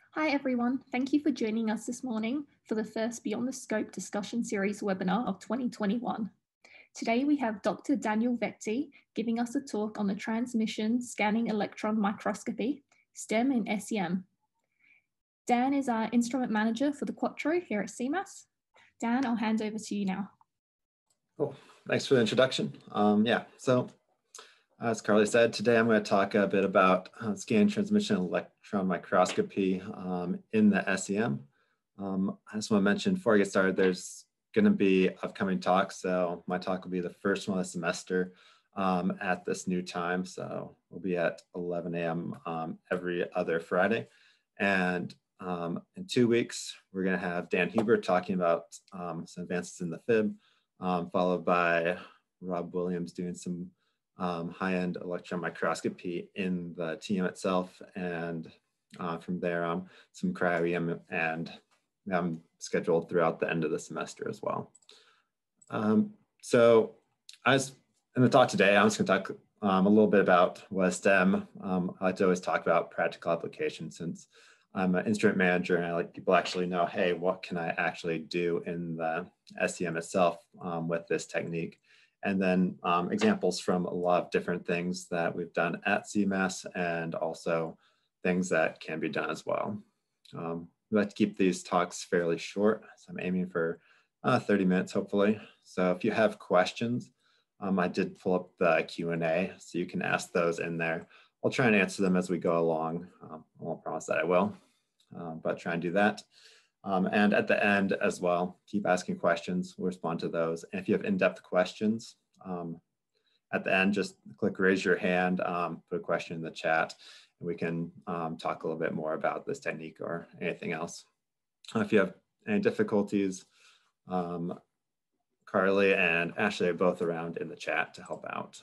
Hi everyone, thank you for joining us this morning for the first Beyond the Scope Discussion Series webinar of 2021. Today we have Dr. Daniel Vecti giving us a talk on the transmission scanning electron microscopy, STEM in SEM. Dan is our instrument manager for the Quattro here at CEMAS. Dan, I'll hand over to you now. Cool, thanks for the introduction. As Carly said, today I'm going to talk a bit about scanning transmission electron microscopy in the SEM. I just want to mention before I get started, there's going to be upcoming talks. So my talk will be the first one of the semester at this new time. So we'll be at 11 a.m. Every other Friday. And in 2 weeks, we're going to have Dan Huber talking about some advances in the FIB, followed by Rob Williams doing some high-end electron microscopy in the TM itself, and from there some cryo-EM and scheduled throughout the end of the semester as well. So as in the talk today, I'm just going to talk a little bit about WetSTEM. I like to always talk about practical applications since I'm an instrument manager and I like people actually know, hey, what can I actually do in the SEM itself with this technique? And then examples from a lot of different things that we've done at CEMAS and also things that can be done as well. We like to keep these talks fairly short, so I'm aiming for 30 minutes hopefully. So if you have questions, I did pull up the Q&A, so you can ask those in there. I'll try and answer them as we go along. I won't promise that I will, but try and do that. And at the end as well, keep asking questions, we'll respond to those. And if you have in-depth questions, at the end, just click raise your hand, put a question in the chat, and we can talk a little bit more about this technique or anything else. If you have any difficulties, Carly and Ashley are both around in the chat to help out.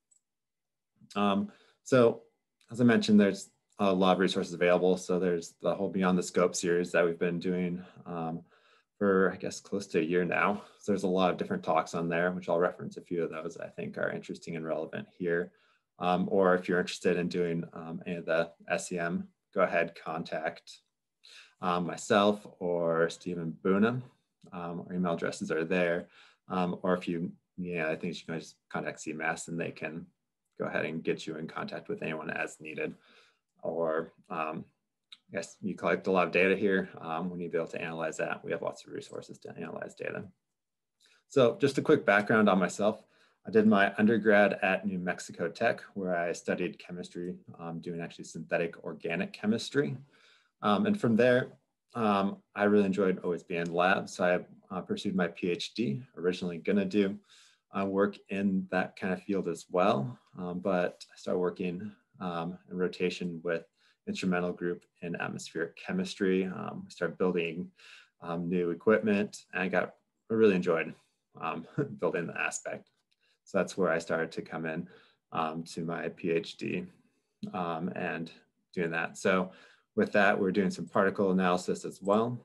So as I mentioned, there's a lot of resources available. So there's the whole Beyond the Scope series that we've been doing for, I guess, close to a year now. So there's a lot of different talks on there, which I'll reference a few of those I think are interesting and relevant here. Or if you're interested in doing any of the SEM, go ahead, contact myself or Stephen Boona. Our email addresses are there. Or if you need other things, you can just contact CEMAS and they can go ahead and get you in contact with anyone as needed. Or yes, you collect a lot of data here. We need to be able to analyze that. We have lots of resources to analyze data. So just a quick background on myself. I did my undergrad at New Mexico Tech, where I studied chemistry, doing actually synthetic organic chemistry. And from there, I really enjoyed always being in labs. So I pursued my PhD, originally gonna do work in that kind of field as well. But I started working in rotation with instrumental group in atmospheric chemistry. We started building new equipment, and I really enjoyed building the aspect. So that's where I started to come in to my PhD and doing that. So with that, we're doing some particle analysis as well.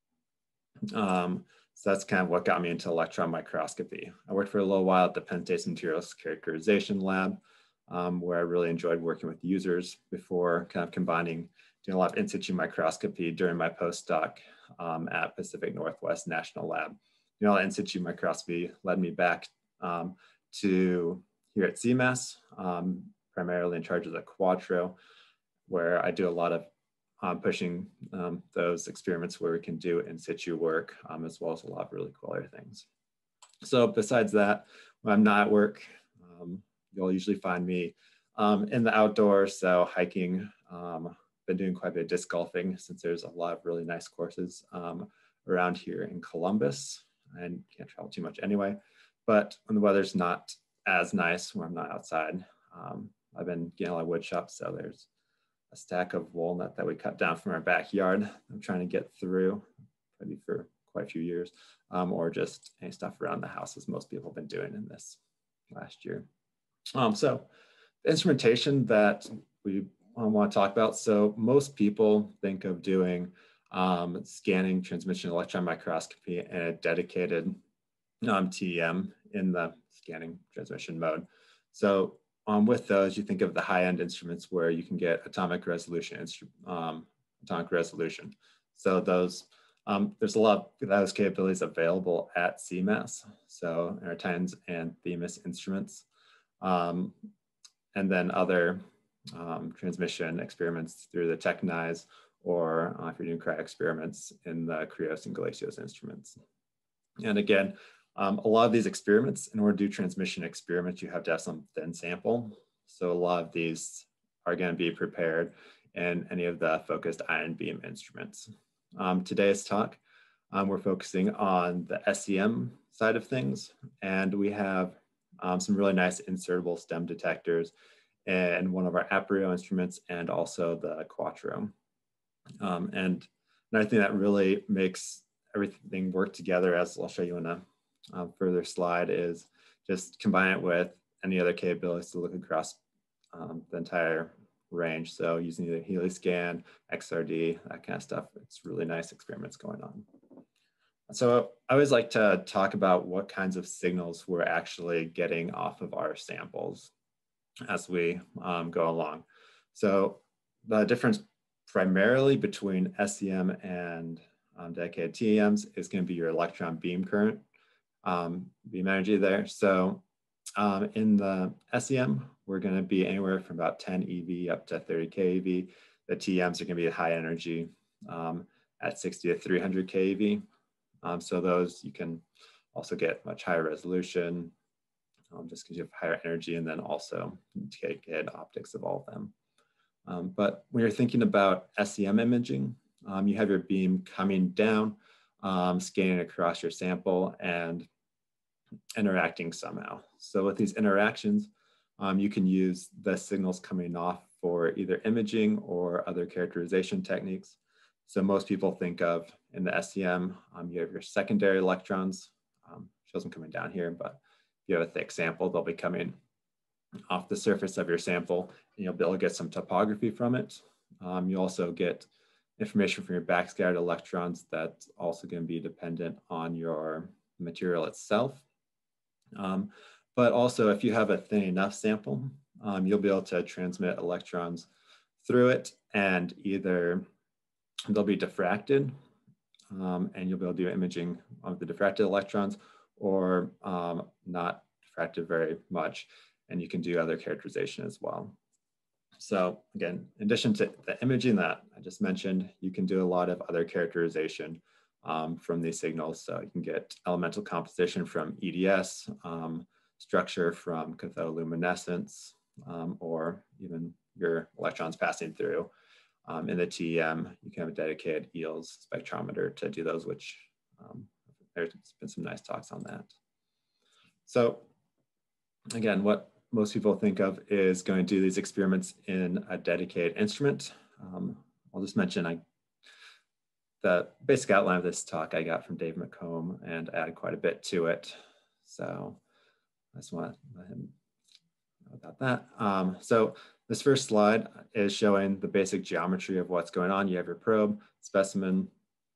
So that's kind of what got me into electron microscopy. I worked for a little while at the Pentase Materials Characterization Lab, where I really enjoyed working with users before kind of combining, doing a lot of in-situ microscopy during my postdoc at Pacific Northwest National Lab. In-situ microscopy led me back to here at CEMAS, primarily in charge of the Quattro, where I do a lot of pushing those experiments where we can do in-situ work, as well as a lot of really cool other things. So besides that, when I'm not at work, you'll usually find me in the outdoors, so hiking. Been doing quite a bit of disc golfing since there's a lot of really nice courses around here in Columbus, and can't travel too much anyway. But when the weather's not as nice, when I'm not outside, I've been getting a lot of wood chops, so there's a stack of walnut that we cut down from our backyard. I'm trying to get through, maybe for quite a few years, or just any stuff around the house, as most people have been doing in this last year. So the instrumentation that we want to talk about. So most people think of doing scanning transmission electron microscopy in a dedicated TEM in the scanning transmission mode. So with those, you think of the high-end instruments where you can get atomic resolution atomic resolution. So those, there's a lot of those capabilities available at CEMAS, so in our TIMES and THEMIS instruments, and then other transmission experiments through the TechNIs, or if you're doing cryo experiments in the Krios and Glacios instruments. And again, a lot of these experiments, in order to do transmission experiments, you have to have some thin sample. So a lot of these are going to be prepared in any of the focused ion beam instruments. Today's talk, we're focusing on the SEM side of things, and we have some really nice insertable STEM detectors in one of our Aprio instruments and also the Quattro. And another thing that really makes everything work together, as I'll show you in a further slide, is just combine it with any other capabilities to look across the entire range. So using either HeliScan, XRD, that kind of stuff. It's really nice experiments going on. So I always like to talk about what kinds of signals we're actually getting off of our samples as we go along. So the difference primarily between SEM and dedicated TEMs is going to be your electron beam current, beam energy there. So in the SEM, we're going to be anywhere from about 10 eV up to 30 keV. The TEMs are going to be at high energy at 60 to 300 keV. So those you can also get much higher resolution just because you have higher energy, and then also get optics of all of them. But when you're thinking about SEM imaging, you have your beam coming down, scanning across your sample and interacting somehow. So with these interactions, you can use the signals coming off for either imaging or other characterization techniques. So most people think of in the SEM, you have your secondary electrons, shows them coming down here, but if you have a thick sample, they'll be coming off the surface of your sample, and you'll be able to get some topography from it. You also get information from your backscattered electrons that's also going to be dependent on your material itself. But also, if you have a thin enough sample, you'll be able to transmit electrons through it, and either they'll be diffracted, and you'll be able to do imaging of the diffracted electrons, or not diffracted very much, and you can do other characterization as well. So again, in addition to the imaging that I just mentioned, you can do a lot of other characterization from these signals. So you can get elemental composition from EDS, structure from cathodoluminescence, or even your electrons passing through. In the TEM, you can have a dedicated EELS spectrometer to do those, which there's been some nice talks on that. So again, what most people think of is going to do these experiments in a dedicated instrument. I'll just mention the basic outline of this talk I got from Dave McComb and added quite a bit to it. So I just want to let him know about that. So this first slide is showing the basic geometry of what's going on. You have your probe, specimen,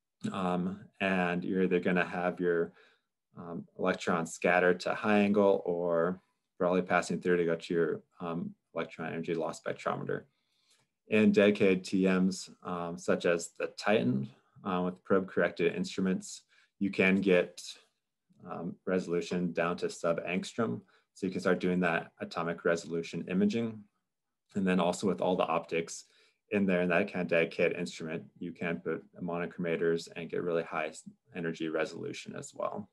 and you're either going to have your electrons scattered to high angle or broadly passing through to go to your electron energy loss spectrometer. In dedicated TEMs, such as the Titan, with probe corrected instruments, you can get resolution down to sub-angstrom. So you can start doing that atomic resolution imaging. And then also with all the optics in there in that kind of dedicated instrument, you can put monochromators and get really high energy resolution as well.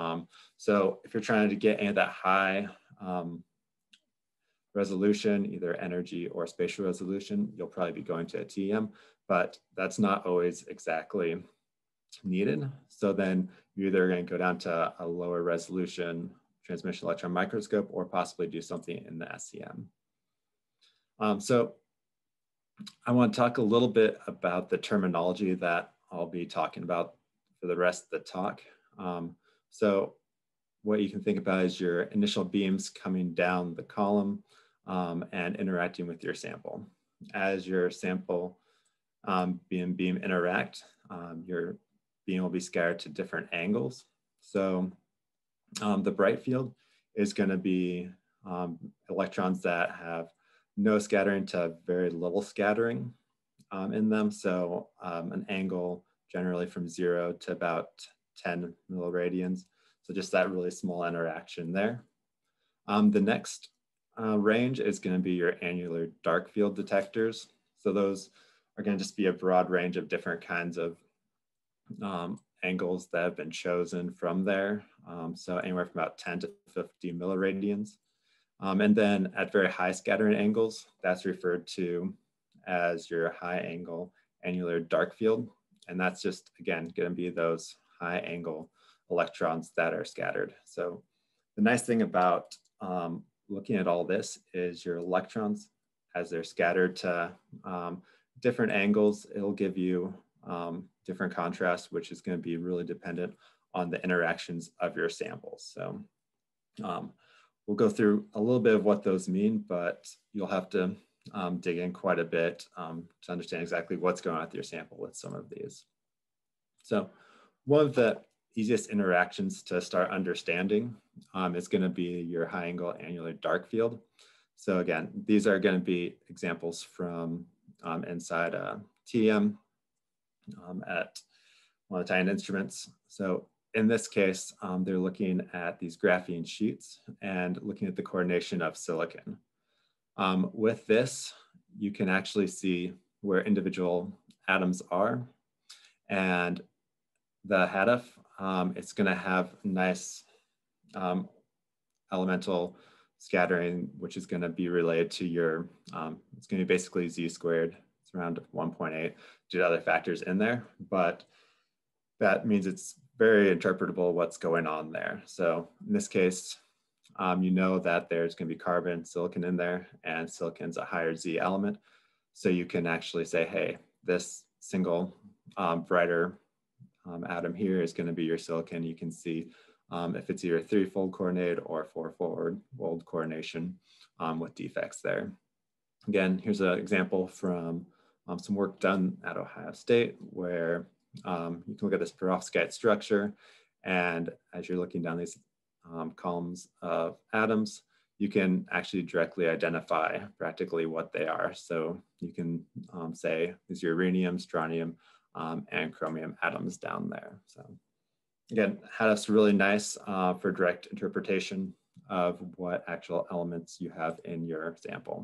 So if you're trying to get any of that high resolution, either energy or spatial resolution, you'll probably be going to a TEM, but that's not always exactly needed. So then you're either going to go down to a lower resolution transmission electron microscope or possibly do something in the SEM. So I want to talk a little bit about the terminology that I'll be talking about for the rest of the talk. So what you can think about is your initial beams coming down the column and interacting with your sample. As your sample beam interact, your beam will be scattered to different angles. So the bright field is going to be electrons that have no scattering to very little scattering. in them. So an angle generally from 0 to about 10 milliradians. So just that really small interaction there. The next range is going to be your annular dark field detectors. So those are going to just be a broad range of different kinds of angles that have been chosen from there. So anywhere from about 10 to 50 milliradians. And then at very high scattering angles, that's referred to as your high angle annular dark field. And that's just, again, going to be those high angle electrons that are scattered. So the nice thing about looking at all this is your electrons, as they're scattered to different angles, it'll give you different contrast, which is going to be really dependent on the interactions of your samples. So we'll go through a little bit of what those mean, but you'll have to dig in quite a bit to understand exactly what's going on with your sample with some of these. So one of the easiest interactions to start understanding is going to be your high angle annular dark field. So again, these are going to be examples from inside TM at one of the Titan instruments. So in this case, they're looking at these graphene sheets and looking at the coordination of silicon. With this, you can actually see where individual atoms are. And the HADF, it's going to have nice elemental scattering, which is going to be related to your, it's going to be basically Z squared. It's around 1.8 due to other factors in there, but that means it's very interpretable what's going on there. So in this case, you know that there's going to be carbon, silicon in there, and silicon's a higher Z element. So you can actually say, hey, this single brighter atom here is going to be your silicon. You can see if it's either 3-fold coordinated or 4-fold coordination with defects there. Again, here's an example from some work done at Ohio State where you can look at this perovskite structure, and as you're looking down these columns of atoms, you can actually directly identify practically what they are. So you can say these are uranium, strontium, and chromium atoms down there. So again, HADF's really nice for direct interpretation of what actual elements you have in your sample.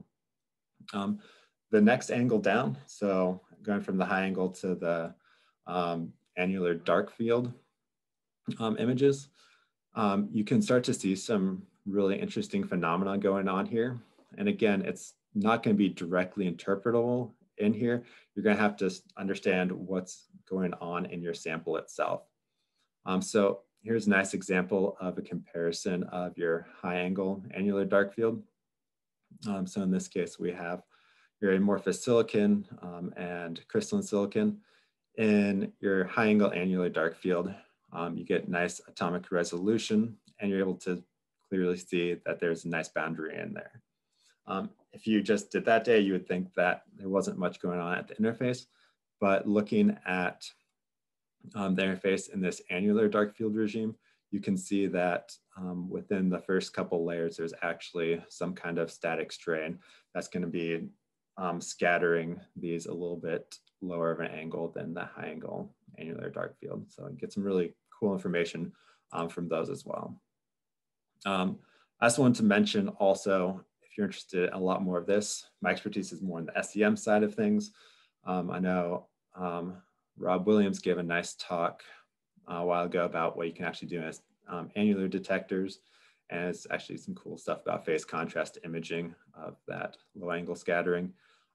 The next angle down, so going from the high angle to the annular dark field images, you can start to see some really interesting phenomena going on here. And again, it's not going to be directly interpretable in here. You're going to have to understand what's going on in your sample itself. So here's a nice example of a comparison of your high angle annular dark field. So in this case, we have your amorphous silicon and crystalline silicon. In your high angle annular dark field, you get nice atomic resolution, and you're able to clearly see that there's a nice boundary in there. If you just did that data, you would think that there wasn't much going on at the interface, but looking at the interface in this annular dark field regime, you can see that within the first couple layers, there's actually some kind of static strain that's going to be scattering these a little bit lower of an angle than the high angle annular dark field. So you get some really cool information from those as well. I also wanted to mention also, if you're interested in a lot more of this, my expertise is more on the SEM side of things. I know Rob Williams gave a nice talk a while ago about what you can actually do as annular detectors. And it's actually some cool stuff about phase contrast imaging of that low angle scattering.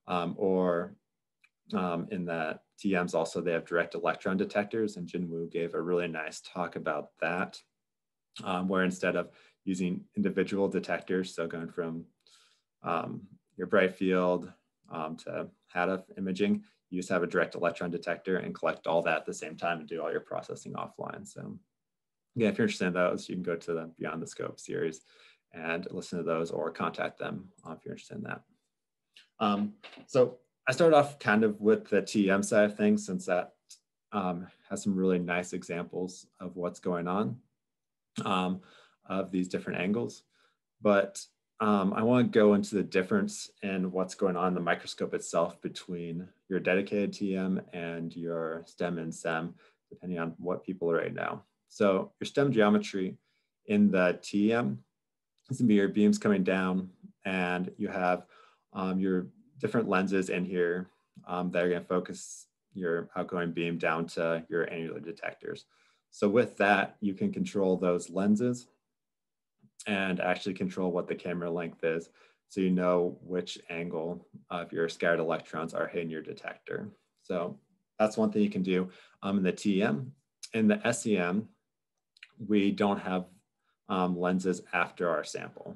In the TMs also, they have direct electron detectors, and Jin Woo gave a really nice talk about that, where instead of using individual detectors, so going from your bright field to HADF imaging, you just have a direct electron detector and collect all that at the same time and do all your processing offline. So again, if you're interested in those, you can go to the Beyond the Scope series and listen to those, or contact them if you're interested in that. So I started off kind of with the TEM side of things, since that has some really nice examples of what's going on of these different angles. But I want to go into the difference in what's going on in the microscope itself between your dedicated TEM and your STEM and SEM, depending on what people are right now. So your STEM geometry in the TEM is going to be your beams coming down, and you have your different lenses in here that are going to focus your outgoing beam down to your annular detectors. So with that, you can control those lenses and actually control what the camera length is, so you know which angle of your scattered electrons are hitting your detector. So that's one thing you can do in the TEM. In the SEM, we don't have lenses after our sample.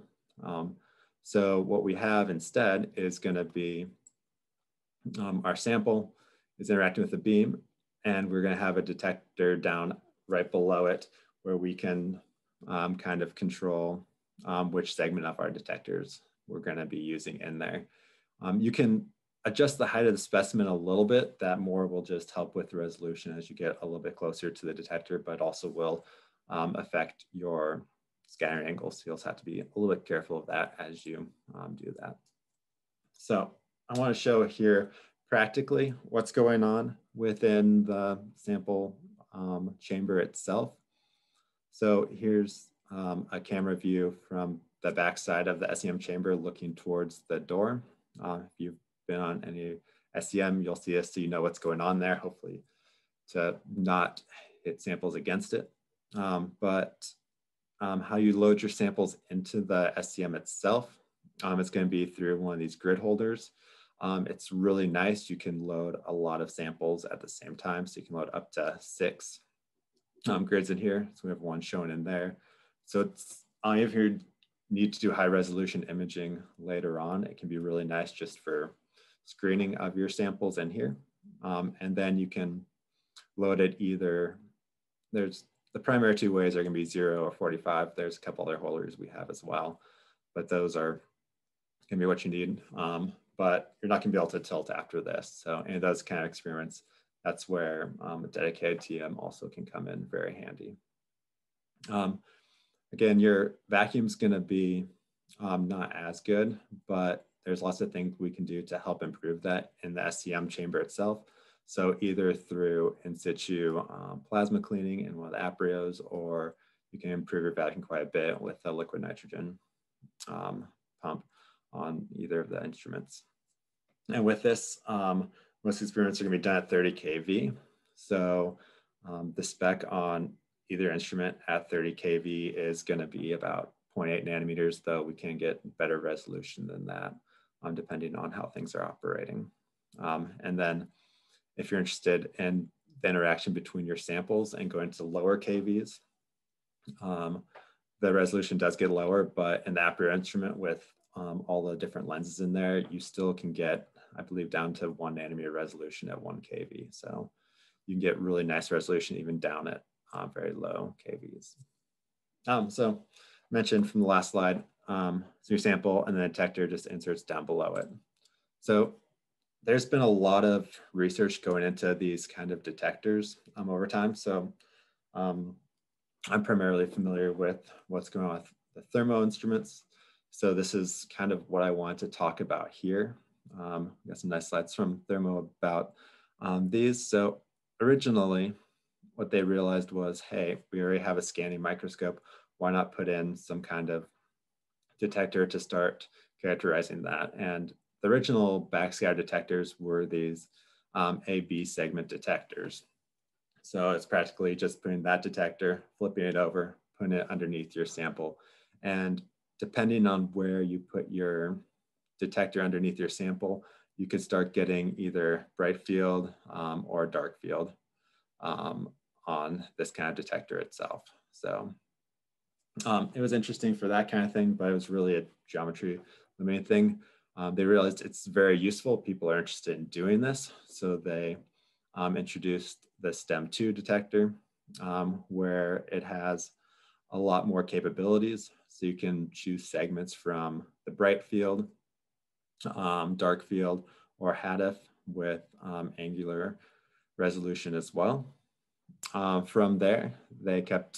So what we have instead is going to be our sample is interacting with the beam, and we're going to have a detector down right below it where we can kind of control which segment of our detectors we're going to be using in there. You can adjust the height of the specimen a little bit. That more will just help with the resolution as you get a little bit closer to the detector, but also will affect your scattering angle. So you also have to be a little bit careful of that as you do that. So I want to show here practically what's going on within the sample chamber itself. So here's a camera view from the back side of the SEM chamber looking towards the door. If you've been on any SEM, you'll see this so you know what's going on there, hopefully to not hit samples against it. But how you load your samples into the SEM itself, it's going to be through one of these grid holders. It's really nice. You can load a lot of samples at the same time. So you can load up to 6 grids in here. So we have one shown in there. So it's, if you need to do high resolution imaging later on, it can be really nice just for screening of your samples in here. And then you can load it either, there's the primary 2 ways are going to be 0 or 45. There's a couple other holders we have as well, but those are going to be what you need. But you're not going to be able to tilt after this. So in those kind of experiments, that's where a dedicated TEM also can come in very handy. Again, your vacuum's going to be not as good, but there's lots of things we can do to help improve that in the SEM chamber itself. So either through in situ plasma cleaning in one of the aprios, or you can improve your vacuum quite a bit with a liquid nitrogen pump on either of the instruments. And with this, most experiments are going to be done at 30 kV. So the spec on either instrument at 30 kV is going to be about 0.8 nanometers, though we can get better resolution than that, depending on how things are operating. And then if you're interested in the interaction between your samples and going to lower kVs, the resolution does get lower, but in the aprio instrument with all the different lenses in there, you still can get, I believe, down to 1 nanometer resolution at 1 kV. So you can get really nice resolution even down at very low kVs. So mentioned from the last slide, so your sample and the detector just inserts down below it. So there's been a lot of research going into these kind of detectors over time. So I'm primarily familiar with what's going on with the thermo instruments. So this is kind of what I want to talk about here. Got some nice slides from thermo about these. So originally, what they realized was, hey, we already have a scanning microscope. Why not put in some kind of detector to start characterizing that? And the original backscatter detectors were these A-B segment detectors. So it's practically just putting that detector, flipping it over, putting it underneath your sample. And depending on where you put your detector underneath your sample, you could start getting either bright field or dark field on this kind of detector itself. So it was interesting for that kind of thing, but it was really a geometry limiting thing. They realized it's very useful. People are interested in doing this. So they introduced the STEM2 detector, where it has a lot more capabilities. So you can choose segments from the bright field, dark field, or HADF with angular resolution as well. From there, they kept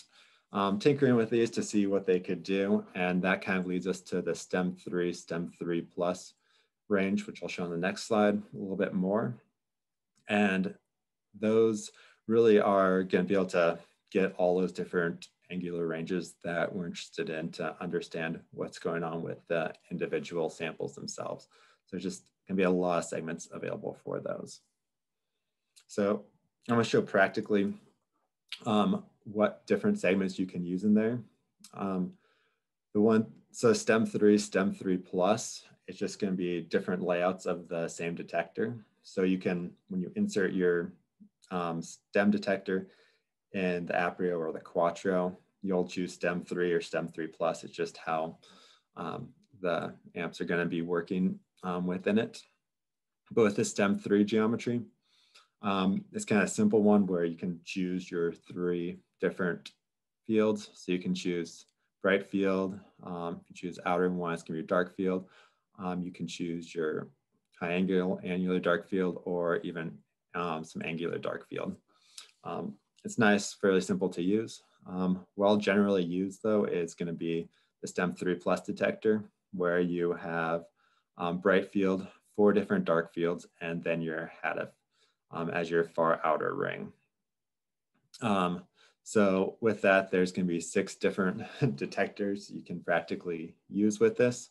tinkering with these to see what they could do. And that kind of leads us to the STEM 3, STEM 3 plus range, which I'll show on the next slide a little bit more. And those really are going to be able to get all those different angular ranges that we're interested in to understand what's going on with the individual samples themselves. So there's just going to be a lot of segments available for those. So I'm going to show practically what different segments you can use in there. So STEM 3, STEM 3 plus, it's just going to be different layouts of the same detector. So you can, when you insert your STEM detector in the Aprio or the Quattro, you'll choose STEM 3 or STEM 3 plus. It's just how the amps are going to be working within it. But with the STEM 3 geometry, it's kind of a simple one where you can choose your 3 different fields. So you can choose bright field, you choose outer one, it's going to be a dark field. You can choose your high angular dark field, or even some angular dark field. It's nice, fairly simple to use. What I'll generally use though is going to be the STEM 3 plus detector, where you have bright field, 4 different dark fields, and then your HADF as your far outer ring. So with that, there's going to be 6 different detectors you can practically use with this.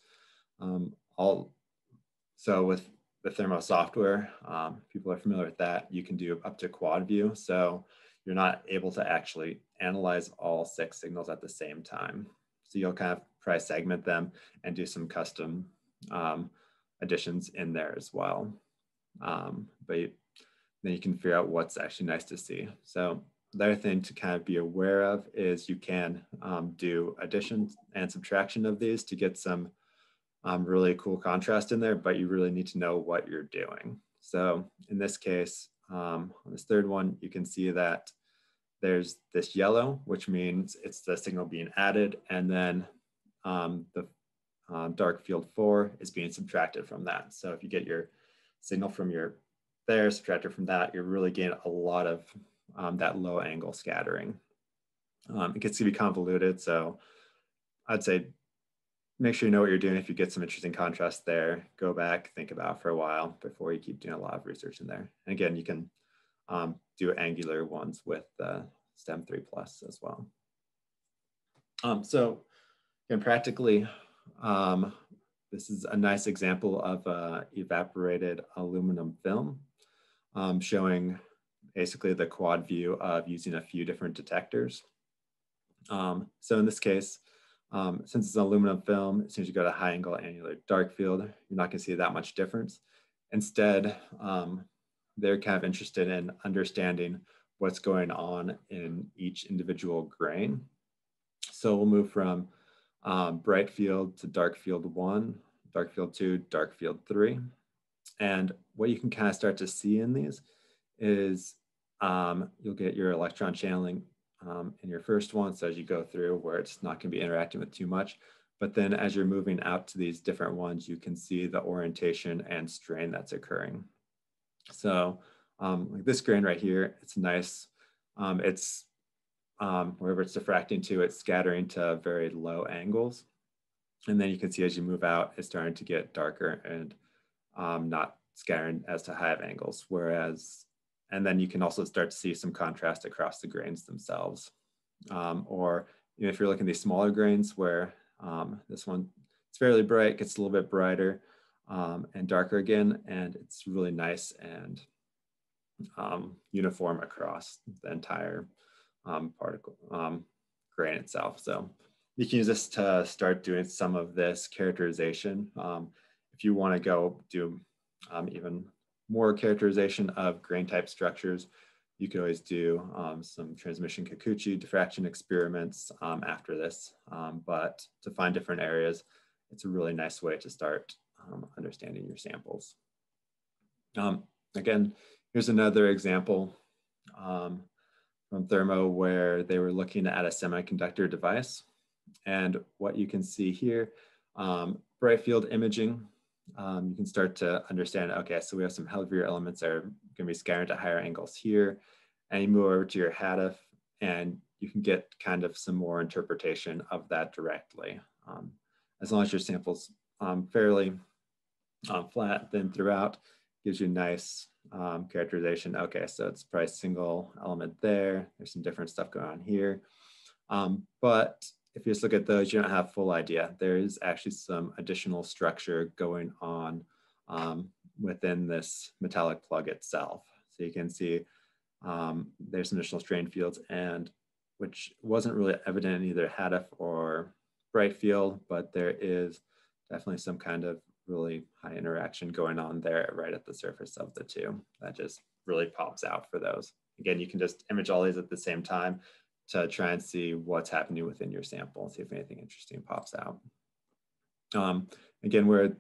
So with the Thermo software, people are familiar with that. You can do up to quad view. So you're not able to actually analyze all 6 signals at the same time. So you'll kind of try segment them and do some custom additions in there as well. But then you can figure out what's actually nice to see. So the other thing to kind of be aware of is you can do addition and subtraction of these to get some really cool contrast in there, but you really need to know what you're doing. So in this case, on this third one, you can see that there's this yellow, which means it's the signal being added, and then the dark field 4 is being subtracted from that. So if you get your signal from your there, subtracted from that, you're really getting a lot of that low angle scattering. It gets to be convoluted, so I'd say make sure you know what you're doing. If you get some interesting contrast there, go back, think about it for a while before you keep doing a lot of research in there. And again, you can do angular ones with STEM 3 plus as well. So again, practically, this is a nice example of evaporated aluminum film showing basically the quad view of using a few different detectors. So in this case, since it's an aluminum film, as soon as you go to high angle annular dark field, you're not going to see that much difference. Instead, they're kind of interested in understanding what's going on in each individual grain. So we'll move from bright field to dark field 1, dark field 2, dark field 3. And what you can kind of start to see in these is you'll get your electron channeling in your first one. So as you go through where it's not going to be interacting with too much, but then as you're moving out to these different ones, you can see the orientation and strain that's occurring. So like this grain right here, it's nice. It's wherever it's diffracting to, it's scattering to very low angles. And then you can see as you move out, it's starting to get darker and not scattering as to high angles. And then you can also start to see some contrast across the grains themselves. Or if you're looking at these smaller grains where this one, it's fairly bright, gets a little bit brighter and darker again, and it's really nice and uniform across the entire grain itself. So you can use this to start doing some of this characterization. If you want to go do even more characterization of grain type structures, you could always do some transmission Kikuchi diffraction experiments after this. But to find different areas, it's a really nice way to start understanding your samples. Again, here's another example from Thermo where they were looking at a semiconductor device. And what you can see here, bright field imaging, you can start to understand, okay, so we have some heavier elements that are going to be scattered to higher angles here. And you move over to your HADF and you can get kind of some more interpretation of that directly. As long as your sample's fairly flat, then throughout, gives you nice characterization. Okay, so it's probably a single element there. There's some different stuff going on here. But if you just look at those, you don't have full idea. There is actually some additional structure going on within this metallic plug itself. So you can see there's some additional strain fields, and which wasn't really evident in either HADF or bright field, but there is definitely some kind of really high interaction going on there right at the surface of the two. That just really pops out for those. Again, you can just image all these at the same time to try and see what's happening within your sample and see if anything interesting pops out. Again, where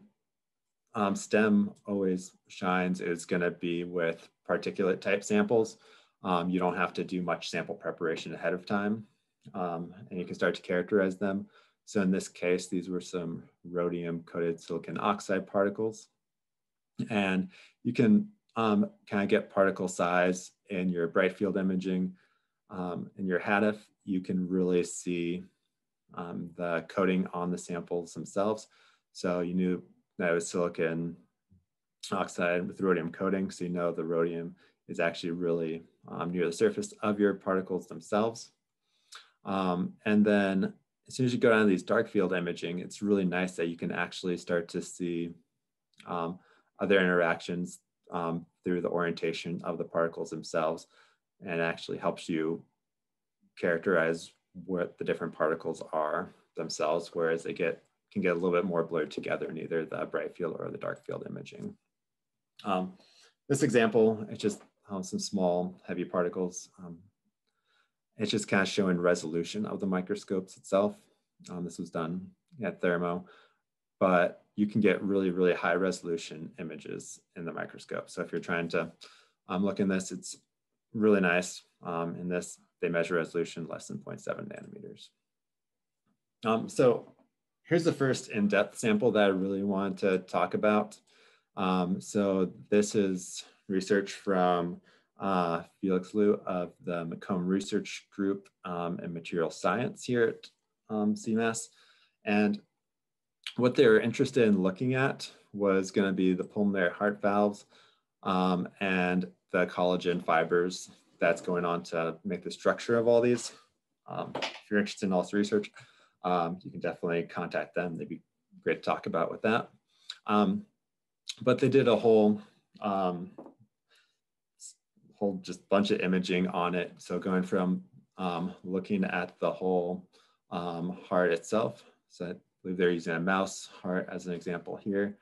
STEM always shines is going to be with particulate type samples. You don't have to do much sample preparation ahead of time, and you can start to characterize them. So in this case, these were some rhodium-coated silicon oxide particles. And you can kind of get particle size in your bright field imaging. In your HADF, you can really see the coating on the samples themselves. So you knew that it was silicon oxide with rhodium coating, so you know the rhodium is actually really near the surface of your particles themselves. And then as soon as you go down to these dark field imaging, it's really nice that you can actually start to see other interactions through the orientation of the particles themselves, and actually helps you characterize what the different particles are themselves, whereas they can get a little bit more blurred together in either the bright field or the dark field imaging. This example, it's just some small heavy particles. It's just kind of showing resolution of the microscopes itself. This was done at Thermo, but you can get really, really high resolution images in the microscope. So if you're trying to look in this, it's really nice. In this, they measure resolution less than 0.7 nanometers. So here's the first in-depth sample that I really wanted to talk about. So this is research from Felix Liu of the Macomb Research Group in Material Science here at CEMAS. And what they were interested in looking at was going to be the pulmonary heart valves and the collagen fibers that's going on to make the structure of all these. If you're interested in all this research, you can definitely contact them. They'd be great to talk about with that. But they did a whole just bunch of imaging on it. So going from looking at the whole heart itself. So I believe they're using a mouse heart as an example here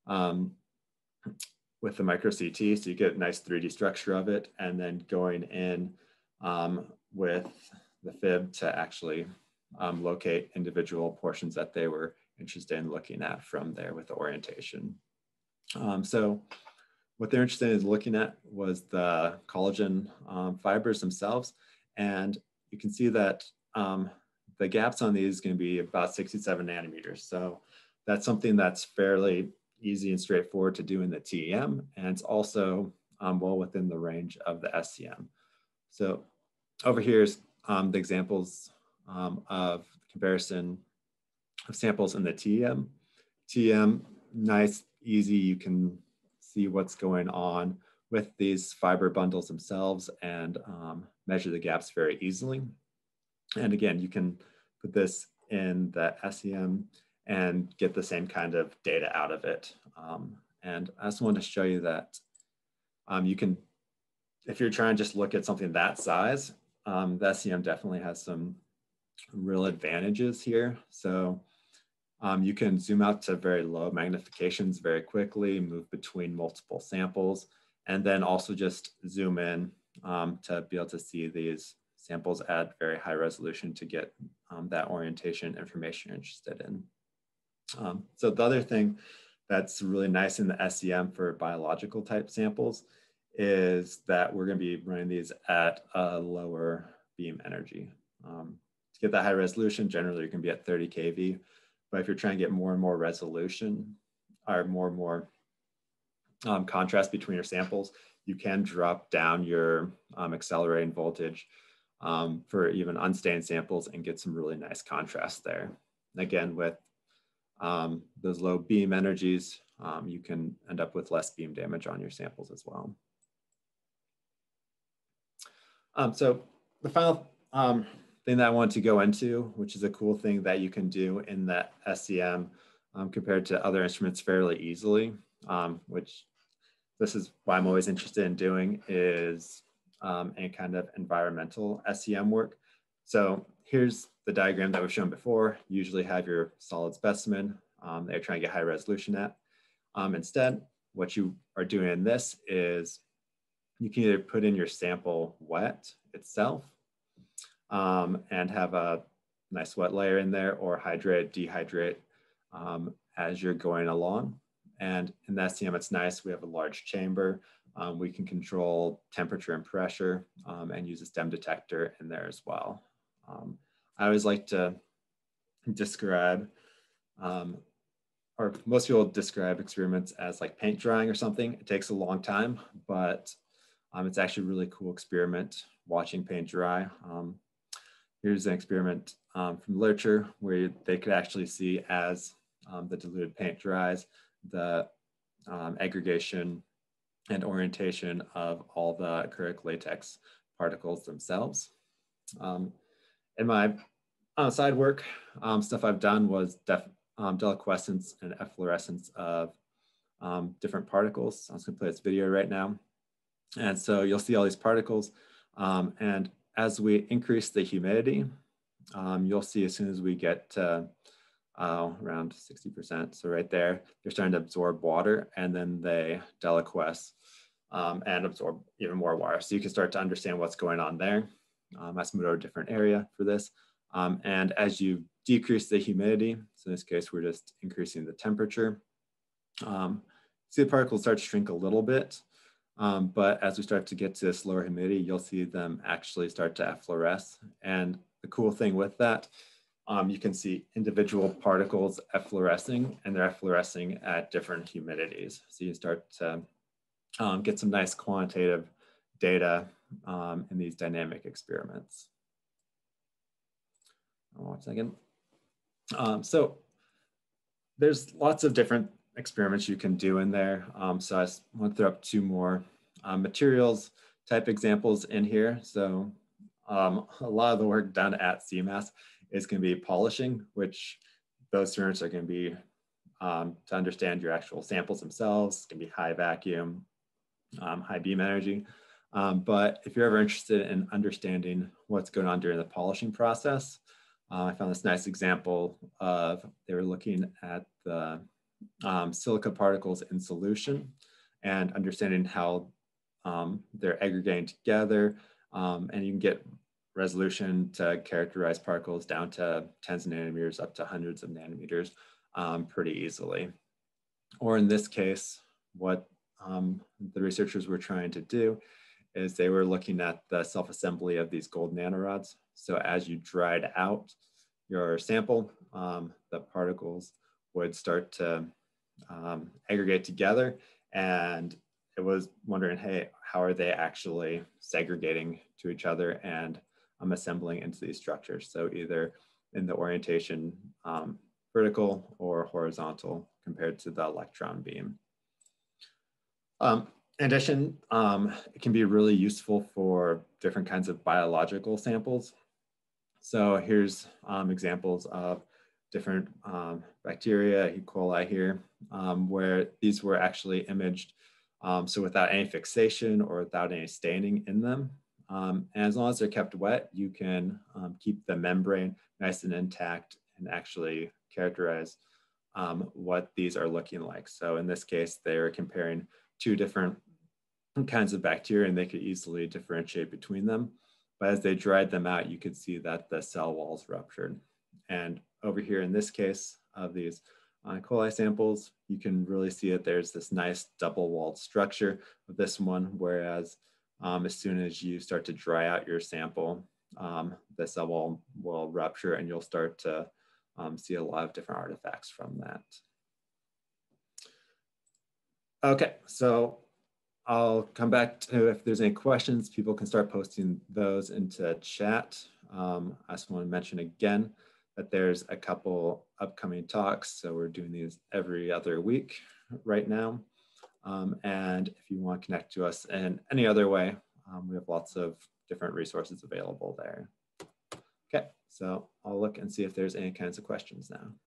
with the micro CT. So you get a nice 3D structure of it, and then going in with the fib to actually locate individual portions that they were interested in looking at from there with the orientation. So what they're interested in looking at was the collagen fibers themselves. And you can see that the gaps on these is going to be about 67 nanometers. So that's something that's fairly easy and straightforward to do in the TEM. And it's also well within the range of the SEM. So over here is the examples of comparison of samples in the TEM. TEM, nice, easy, you can see what's going on with these fiber bundles themselves and measure the gaps very easily. And again, you can put this in the SEM and get the same kind of data out of it. And I just wanted to show you that you can, if you're trying to just look at something that size, the SEM definitely has some real advantages here. So you can zoom out to very low magnifications very quickly, move between multiple samples, and then also just zoom in to be able to see these samples at very high resolution to get that orientation information you're interested in. So the other thing that's really nice in the SEM for biological type samples is that we're going to be running these at a lower beam energy. To get that high resolution, generally you're going to be at 30 kV. But if you're trying to get more and more resolution or more and more contrast between your samples, you can drop down your accelerating voltage for even unstained samples and get some really nice contrast there. And again, with those low beam energies, you can end up with less beam damage on your samples as well. So the final thing that I want to go into, which is a cool thing that you can do in the SEM compared to other instruments fairly easily, which this is why I'm always interested in doing, is any kind of environmental SEM work. So here's the diagram that we've shown before. You usually have your solid specimen that you're trying to get high resolution at. Instead, what you are doing in this is you can either put in your sample wet itself and have a nice wet layer in there, or hydrate, dehydrate as you're going along. And in the SEM, it's nice. We have a large chamber. We can control temperature and pressure and use a STEM detector in there as well. I always like to describe, or most people describe experiments as like paint drying or something. It takes a long time, but it's actually a really cool experiment watching paint dry. Here's an experiment from the literature where they could actually see as the diluted paint dries, the aggregation and orientation of all the acrylic latex particles themselves. In my side work, stuff I've done was deliquescence and efflorescence of different particles. I'm just gonna play this video right now. And so you'll see all these particles. And as we increase the humidity, you'll see as soon as we get to around 60%, so right there, they're starting to absorb water, and then they deliquesce and absorb even more water. So you can start to understand what's going on there. Let's move to a different area for this. And as you decrease the humidity, so in this case, we're just increasing the temperature, see the particles start to shrink a little bit. But as we start to get to this lower humidity, you'll see them actually start to effloresce. And the cool thing with that, you can see individual particles efflorescing, and they're efflorescing at different humidities. So you start to get some nice quantitative data in these dynamic experiments. One second. So there's lots of different experiments you can do in there. So I want to throw up two more materials type examples in here. So a lot of the work done at CEMAS is going to be polishing, which those students are going to be to understand your actual samples themselves. It's going to be high vacuum, high beam energy. But if you're ever interested in understanding what's going on during the polishing process, I found this nice example of, they were looking at the silica particles in solution and understanding how they're aggregating together. And you can get resolution to characterize particles down to tens of nanometers up to hundreds of nanometers pretty easily. Or in this case, what the researchers were trying to do is they were looking at the self-assembly of these gold nanorods. So as you dried out your sample, the particles would start to aggregate together, and it was wondering, hey, how are they actually segregating to each other and assembling into these structures? So either in the orientation vertical or horizontal compared to the electron beam. In addition, it can be really useful for different kinds of biological samples. So here's examples of different bacteria, E. coli here, where these were actually imaged, so without any fixation or without any staining in them. And as long as they're kept wet, you can keep the membrane nice and intact and actually characterize what these are looking like. So in this case, they are comparing two different kinds of bacteria, and they could easily differentiate between them. But as they dried them out, you could see that the cell walls ruptured. And over here in this case of these E. coli samples, you can really see that there's this nice double-walled structure of this one, whereas as soon as you start to dry out your sample, the cell wall will rupture, and you'll start to see a lot of different artifacts from that. Okay, so I'll come back to if there's any questions, people can start posting those into chat. I just want to mention again that there's a couple upcoming talks. So we're doing these every other week right now. And if you want to connect to us in any other way, we have lots of different resources available there. Okay, so I'll look and see if there's any kinds of questions now.